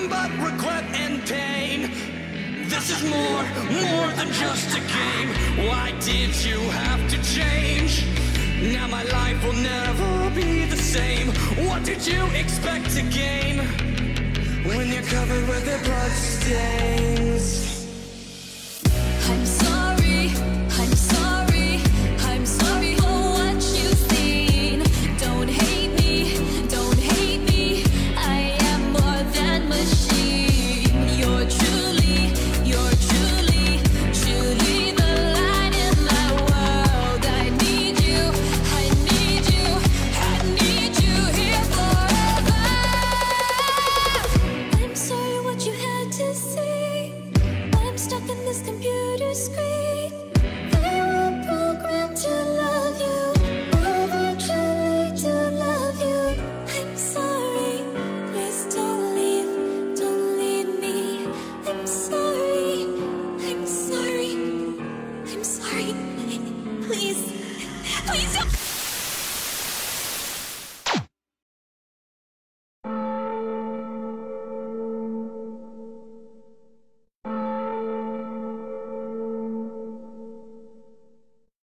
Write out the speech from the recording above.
but regret and pain. This is more than just a game. Why did you have to change? Now my life will never be the same. What did you expect to gain when you're covered with the blood stains? I'm sorry.